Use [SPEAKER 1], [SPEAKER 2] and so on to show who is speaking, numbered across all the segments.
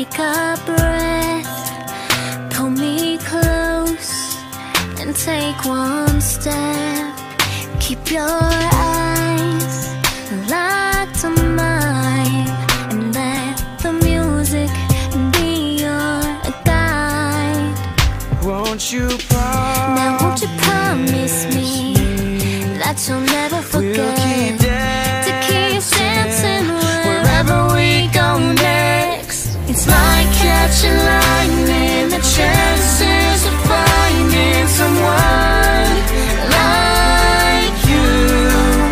[SPEAKER 1] Take a breath, pull me close, and take one step. Keep your eyes locked on mine, and let the music be your guide.
[SPEAKER 2] Won't you promise?
[SPEAKER 1] Now won't you promise me that you'll never forget?
[SPEAKER 2] We'll keep dancing,
[SPEAKER 1] to keep dancing wherever we go next. It's like catching lightning, the chances of finding someone like you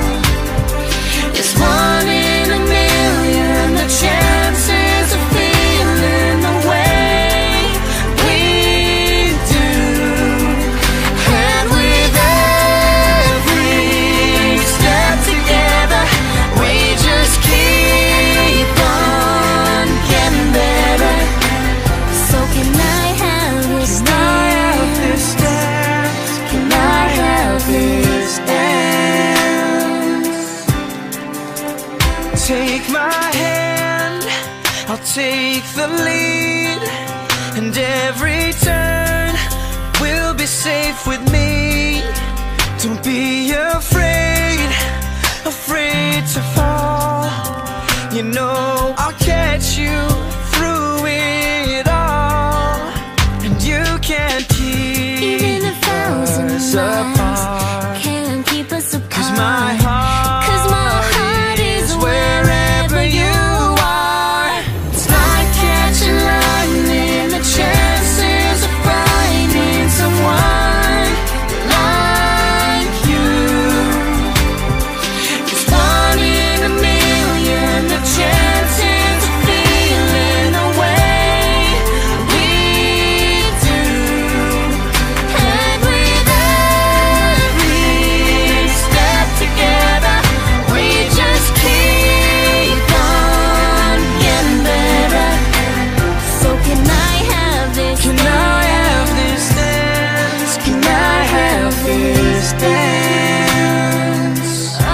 [SPEAKER 1] is 1 in a million. The chances of feeling the way we do, and with every step together, we just keep on getting better. So can I have this dance? Can I have this dance?
[SPEAKER 2] Take my hand, I'll take the lead, and every turn will be safe with me. Don't be afraid, afraid to fall. You know I'll catch you through it all, and you can't keep
[SPEAKER 1] Even 1,000
[SPEAKER 2] us
[SPEAKER 1] miles
[SPEAKER 2] apart.
[SPEAKER 1] can't keep us apart.
[SPEAKER 2] 'Cause my heart
[SPEAKER 1] is
[SPEAKER 2] wherever you are.
[SPEAKER 1] It's like catching lightning, the chances of finding someone like you is 1 in a million. The chances of feeling the way we do, and with every step together, we just keep on getting better. So can I have this
[SPEAKER 2] Can I have this dance? Can I have this dance?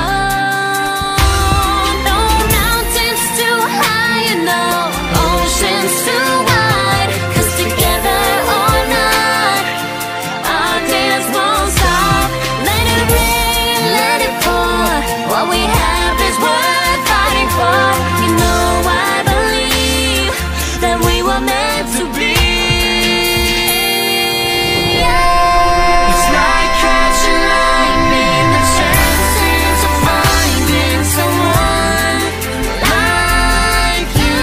[SPEAKER 1] Oh, no mountains too high and no oceans too wide, 'cause together or not, our dance won't stop. Let it rain, let it pour, what we have is worth fighting for. You know I believe that we were meant to be.
[SPEAKER 2] It's like catching lightning,
[SPEAKER 1] The chances of finding someone like you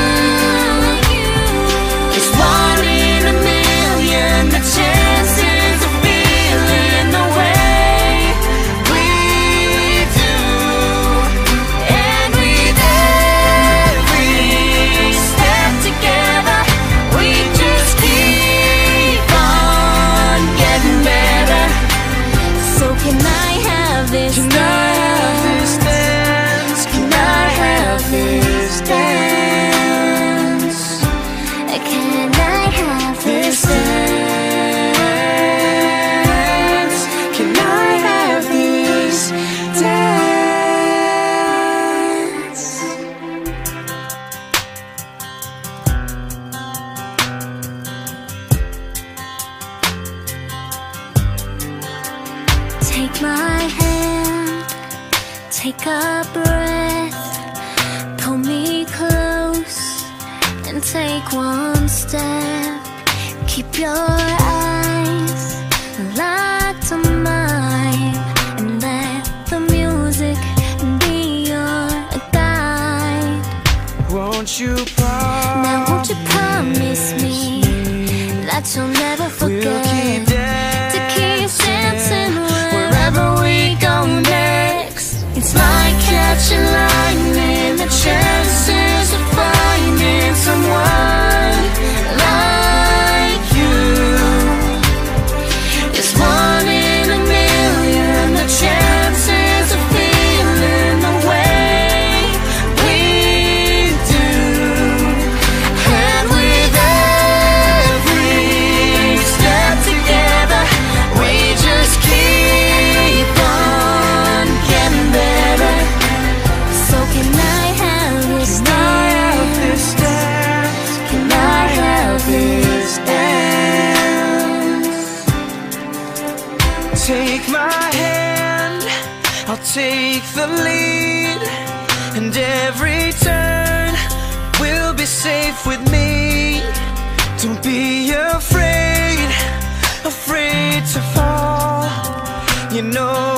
[SPEAKER 1] is 1 in a million. The chances of feeling the way we do, and with every step together, we just keep on getting better. So can I have this
[SPEAKER 2] Can I have this dance? Can I have this dance?
[SPEAKER 1] Can I have this
[SPEAKER 2] Dance. Can I have this dance?
[SPEAKER 1] Take my hand, take a breath, pull me close, and take one step. Keep your eyes locked on mine, and let the music be your guide.
[SPEAKER 2] Won't you promise?
[SPEAKER 1] Now won't you promise me that you'll never forget?
[SPEAKER 2] We'll keep
[SPEAKER 1] to keep
[SPEAKER 2] dancing
[SPEAKER 1] dancing wherever we go next. It's like catching lightning, the chances of finding someone like you is 1 in a million. The chances of feeling the way we do, and with every step together, we just keep on getting better.
[SPEAKER 2] take the lead, and every turn will be safe with me. Don't be afraid, afraid to fall. You know